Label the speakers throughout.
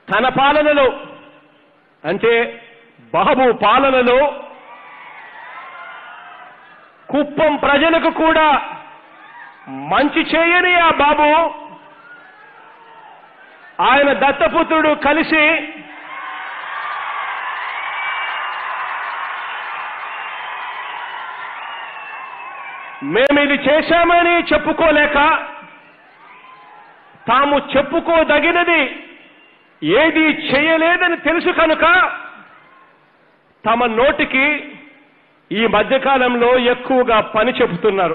Speaker 1: తన పాలనలో అంటే బాబు పాలనలో కుప్పం ప్రజలకు కూడా మంచి చేయని ఆ బాబు ఆయన దత్తపుత్రుడు కలిసి మేమిది చేశామని చెప్పుకోలేక తాము చెప్పుకోదగినది ఏది చేయలేదని తెలుసు కనుక తమ నోటికి ఈ మధ్యకాలంలో ఎక్కువగా పని చెబుతున్నారు.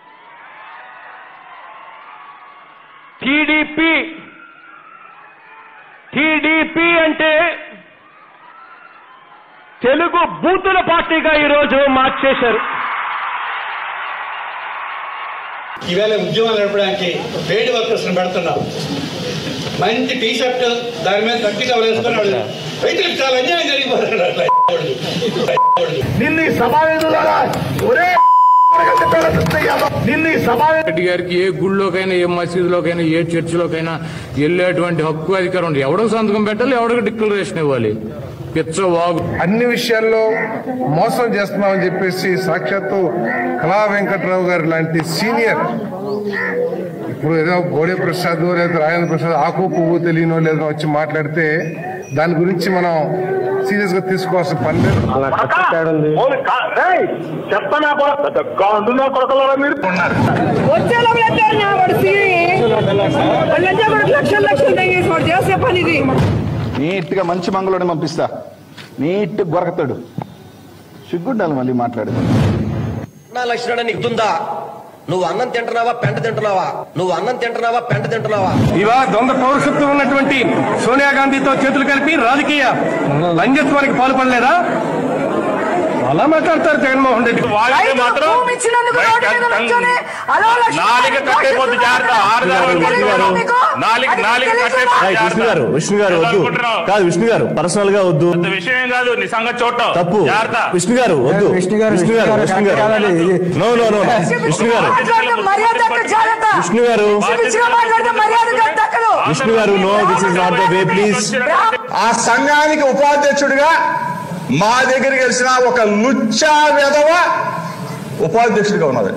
Speaker 1: టీడీపీ అంటే తెలుగు బూతుల పార్టీగా ఈరోజు మార్చేశారు.
Speaker 2: ఈవేళ ఉద్యోగాలు నడపడానికి పేడ్ వర్కర్స్ పెడుతున్నాం. మంచి టీ షర్ట్ దాని మీద గట్టిగా వేసుకున్నాడు. రైతులకు చాలా అన్యాయం జరిగిపోతున్నాడు.
Speaker 3: రెడ్డి గారికి ఏ గుళ్ళోకైనా ఏ మసీదులోకైనా ఏ చర్చిలోకైనా వెళ్ళేటువంటి హక్కు అధికారం ఉంది. ఎవడో సంతకం పెట్టాలి, ఎవరికి డిక్లరేషన్ ఇవ్వాలి. పిచ్చవాగు
Speaker 4: అన్ని విషయాల్లో మోసం చేస్తున్నామని చెప్పేసి సాక్షాత్తు కళా వెంకట్రావు గారు లాంటి సీనియర్, ఇప్పుడు ఏదో గోడే ప్రసాద్ లేదా రాజేంద్ర ప్రసాద్ ఆకు పువ్వు తెలియనో లేదో వచ్చి మాట్లాడితే దాని గురించి మనం సీరియస్ గా తీసుకోవాల్సిన పని లేదు.
Speaker 5: నీట్ గా మంచి మంగళోని పంపిస్తా, నీట్ గొరకతాడు. సిగ్గుండాలి మళ్ళీ మాట్లాడేది.
Speaker 6: లక్షణాన్ని నీకు ఉందా? నువ్వు అన్నం తింటున్నావా పెంట తింటున్నావా? నువ్వు అన్నం తింటున్నావా పెంట తింటున్నావా?
Speaker 1: ఇవా దొంగ పౌరసత్వం ఉన్నటువంటి సోనియా గాంధీతో చేతులు కలిపి రాజకీయ లంజత్వానికి పాల్పడలేదా? అలా మాట్లాడతారు జగన్మోహన్ రెడ్డి.
Speaker 7: విష్ణు గారు వద్దు కాదు, విష్ణు గారు పర్సనల్ గా వద్దు,
Speaker 8: విషయం కాదు, నిజంగా చూడటం
Speaker 7: తప్పు. విష్ణు గారు వద్దు, విష్ణు గారు నో నో నో విష్ణు గారు no, this is not the way please.
Speaker 5: ఆ సంఘానికి ఉపాధ్యక్షుడిగా మా దగ్గర గెలిచిన ఒక లుచ్చా వెధవ ఉపాధ్యక్షుడిగా ఉన్నది.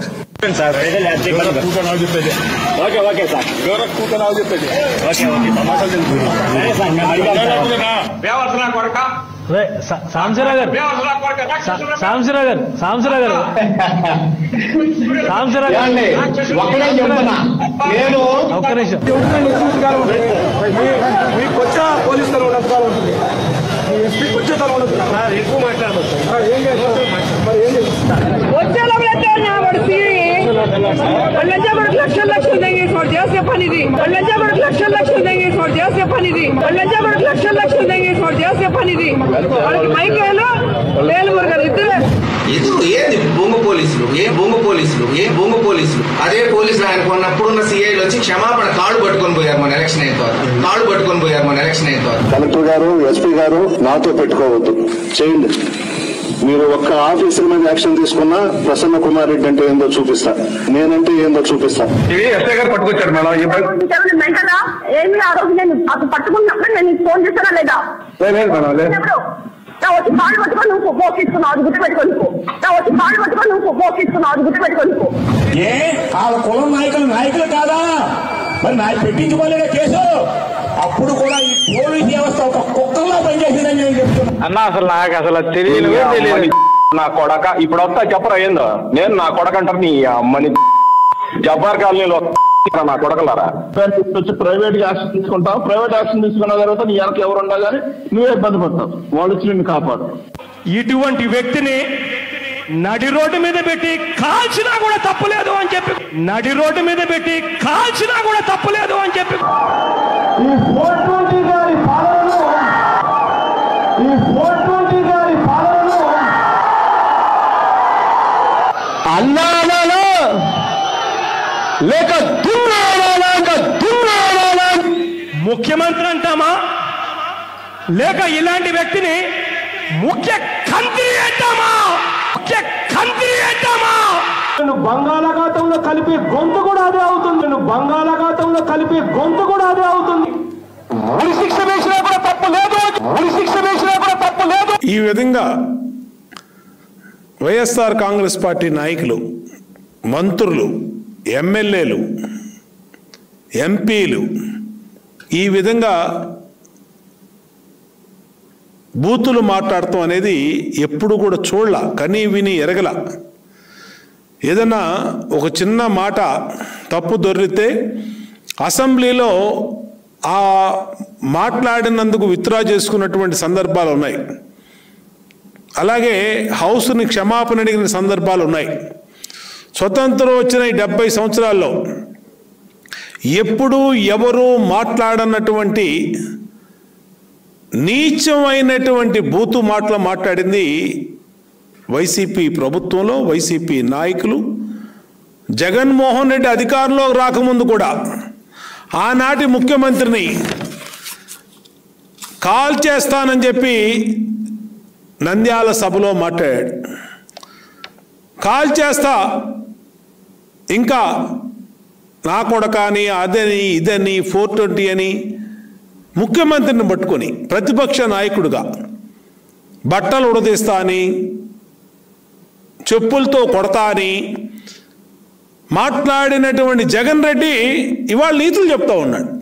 Speaker 9: लक्षल देंगे और जैसे पानी दी लक्षल देंगे और जैसे पानी दी लक्षल देंगे और जैसे पानी दी
Speaker 6: ఇది ఏది బొంగు పోలీసులు, ఏ బొంగు పోలీసులు, ఏ బొంగు పోలీసులు? అదే పోలీసులు ఆయన కొన్నప్పుడున్న సిఐలు వచ్చి క్షమాపణ కాళ్ళు పట్టుకొని పోయారు మన ఎలక్షన్ అయిన తర్వాత. కాళ్ళు పట్టుకొని పోయారు మన ఎలక్షన్ అయిన తర్వాత.
Speaker 10: కలెక్టర్ గారు, ఎస్పీ గారు నాతో పెట్టుకోవద్దు, చేయండి. మీరు ఒక్క ఆఫీసర్ మీద యాక్షన్ తీసుకున్నా ప్రసన్న కుమార్ రెడ్డి అంటే ఏందో చూపిస్తా, నేనంటే ఏందో చూపిస్తా.
Speaker 4: ఎస్ఐ గారు పట్టుకొచ్చారు మేడం.
Speaker 9: ఏమి ఆ రోజు నేను అతను పట్టుకున్నప్పుడు నేను ఫోన్ చేశానా లేదా?
Speaker 4: లేదు మేడం, లేదు.
Speaker 9: వచ్చి కాళ్ళు పట్టుకొని నువ్వు మోకిస్తున్నావు, అది గుర్తుపెట్టుకొని వచ్చి కాళ్ళు పట్టుకొని నువ్వు మోకిస్తున్నావు, అది గుర్తుపెట్టుకొని.
Speaker 11: ఏ వాళ్ళ కులం నాయకులు కాదా? మరి నాకు పెట్టించుకోలేదా కేసు? అప్పుడు కూడా ఈ పోలీస్ వ్యవస్థ ఒక కుక్కల్లో పనిచేసిందని నేను చెప్తున్నా.
Speaker 1: అన్న అసలు నాకు అసలు తెలియదు నా కొడక. ఇప్పుడు వస్తా చెప్పరా ఏందో? నేను నా కొడక అంటారు నీ అమ్మని జబ్బార్ కాలనీలో నా కొడకలారా.
Speaker 10: వచ్చి ప్రైవేట్ యాక్షన్ తీసుకుంటావు, ప్రైవేట్ యాక్షన్ తీసుకున్న తర్వాత నీ వెనక ఎవరు ఉన్నా కానీ నువ్వే ఇబ్బంది పడతావు, వాళ్ళు వచ్చి నిన్ను కాపాడు.
Speaker 1: ఇటువంటి వ్యక్తిని నడి రోడ్డు మీద పెట్టి కాల్చినా కూడా తప్పులేదు అని చెప్పి, నడి రోడ్డు మీద పెట్టి కాల్చినా కూడా తప్పులేదు అని చెప్పి అన్నాలో లేక ముఖ్యమంత్రి అంటామా, లేక ఇలాంటి వ్యక్తిని ముఖ్య కంత్రి అంటామా? ముఖ్య కంత్రి అంటామా? బంగాళాఖాతంలో కలిపే గొంతు కూడా అదే అవుతుంది. బంగాళాఖాతంలో కలిపే గొంతు కూడా అదే అవుతుంది. ఉరి శిక్ష వేసినా కూడా
Speaker 12: విధంగా వైఎస్ఆర్ కాంగ్రెస్ పార్టీ నాయకులు, మంత్రులు, ఎమ్మెల్యేలు, ఎంపీలు ఈ విధంగా బూతులు మాట్లాడటం అనేది ఎప్పుడు కూడా చూడలా, కనీ విని ఎరగల. ఏదన్నా ఒక చిన్న మాట తప్పు దొరికితే అసెంబ్లీలో ఆ మాట్లాడినందుకు విత్డ్రా చేసుకున్నటువంటి సందర్భాలు ఉన్నాయి. అలాగే హౌస్ని క్షమాపణ అడిగిన సందర్భాలు ఉన్నాయి. స్వతంత్రం వచ్చిన ఈ 70 సంవత్సరాల్లో ఎప్పుడూ ఎవరు మాట్లాడనటువంటి నీచమైనటువంటి బూతు మాటలు మాట్లాడింది వైసీపీ ప్రభుత్వంలో వైసీపీ నాయకులు. జగన్మోహన్ రెడ్డి అధికారంలో రాకముందు కూడా ఆనాటి ముఖ్యమంత్రిని కాల్ చేస్తానని చెప్పి నంద్యాల సభలో మాట్లాడాడు. కాల్ చేస్తా, ఇంకా నా కొడకని అదని ఇదని 420 అని ముఖ్యమంత్రిని పట్టుకొని ప్రతిపక్ష నాయకుడిగా బట్టలు ఉడదీస్తా అని, చెప్పులతో కొడతా అని మాట్లాడినటువంటి జగన్ రెడ్డి ఇవాళ నీతులు చెప్తా ఉన్నాడు.